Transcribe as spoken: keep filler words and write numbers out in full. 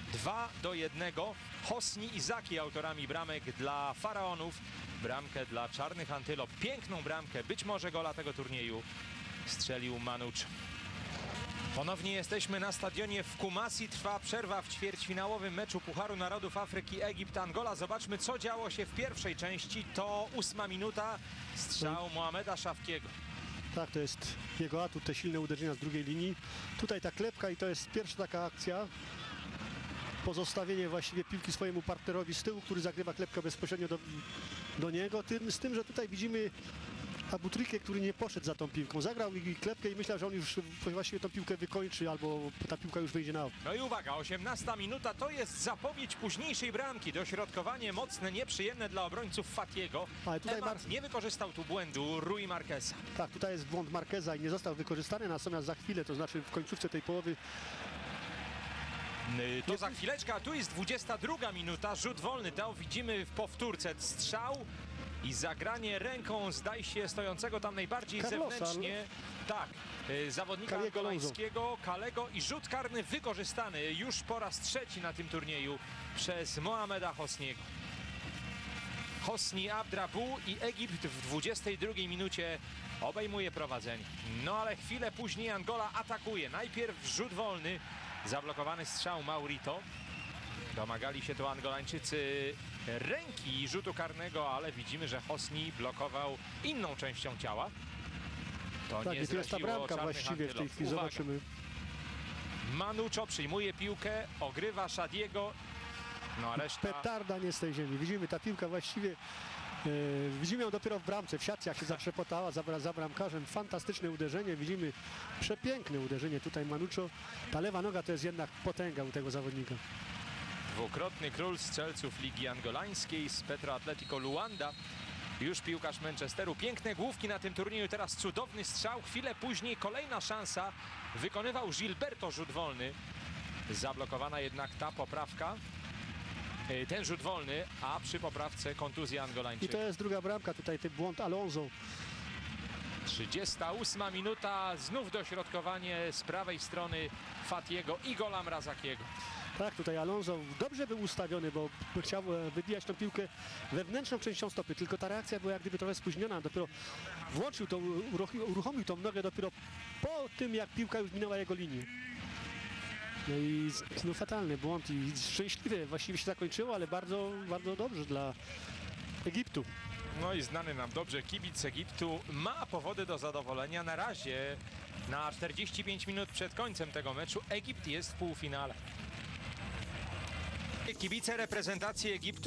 dwa do jednego. Hosni i Zaki autorami bramek dla Faraonów. Bramkę dla Czarnych Antylop. Piękną bramkę, być może gola tego turnieju, strzelił Manucz. Ponownie jesteśmy na stadionie w Kumasi. Trwa przerwa w ćwierćfinałowym meczu Pucharu Narodów Afryki Egipt-Angola. Zobaczmy, co działo się w pierwszej części. To ósma minuta. Strzał Mohameda Szafkiego. Tak, to jest jego atut, te silne uderzenia z drugiej linii. Tutaj ta klepka i to jest pierwsza taka akcja. Pozostawienie właściwie piłki swojemu partnerowi z tyłu, który zagrywa klepkę bezpośrednio do, do niego. Tym, z tym, że tutaj widzimy Abutrikę, który nie poszedł za tą piłką. Zagrał i klepkę i myślał, że on już właściwie tą piłkę wykończy, albo ta piłka już wyjdzie na aut. No i uwaga, osiemnasta minuta to jest zapowiedź późniejszej bramki. Dośrodkowanie mocne, nieprzyjemne dla obrońców Fatiego. Ale tutaj Emart nie wykorzystał tu błędu Rui Marqueza. Tak, tutaj jest błąd Marqueza i nie został wykorzystany, natomiast za chwilę, to znaczy w końcówce tej połowy, to za chwileczkę, a tu jest dwudziesta druga minuta, rzut wolny, to widzimy w powtórce, strzał i zagranie ręką, zdaje się, stojącego tam najbardziej Carlosa, zewnętrznie, tak, zawodnika Kaliego angolańskiego, Kalego, i rzut karny wykorzystany już po raz trzeci na tym turnieju przez Mohameda Hosniego. Hosni Abdrabu i Egipt w dwudziestej drugiej minucie obejmuje prowadzenie. No ale chwilę później Angola atakuje, najpierw rzut wolny, zablokowany strzał Maurito. Domagali się tu Angolańczycy ręki rzutu karnego, ale widzimy, że Hosni blokował inną częścią ciała. To tak, nie i tu jest ta bramka właściwie w tej chwili. Uwaga. Zobaczymy. Manuczo przyjmuje piłkę, ogrywa Shadiego, no a reszta... Petarda nie z tej ziemi. Widzimy, ta piłka właściwie, e, widzimy ją dopiero w bramce, w siatce, jak się zaprzepotała za, za bramkarzem. Fantastyczne uderzenie, widzimy przepiękne uderzenie tutaj Manuczo. Ta lewa noga to jest jednak potęga u tego zawodnika. Dwukrotny król strzelców Ligi Angolańskiej z Petro Atletico Luanda. Już piłkarz Manchesteru. Piękne główki na tym turnieju. Teraz cudowny strzał. Chwilę później kolejna szansa. Wykonywał Gilberto rzut wolny. Zablokowana jednak ta poprawka. Ten rzut wolny, a przy poprawce kontuzja Angolańczyka. I to jest druga bramka. Tutaj ten błąd Alonso. trzydziesta ósma minuta. Znów dośrodkowanie z prawej strony Fatiego i gola Mrazakiego. Tak, tutaj Alonso dobrze był ustawiony, bo chciał wybijać tą piłkę wewnętrzną częścią stopy, tylko ta reakcja była jak gdyby trochę spóźniona. Dopiero włączył tą, uruchomił tą nogę dopiero po tym, jak piłka już minęła jego linię. No i no, fatalny błąd i szczęśliwie właściwie się zakończyło, ale bardzo, bardzo dobrze dla Egiptu. No i znany nam dobrze kibic Egiptu ma powody do zadowolenia. Na razie na czterdzieści pięć minut przed końcem tego meczu Egipt jest w półfinale. Kibice reprezentacji Egiptu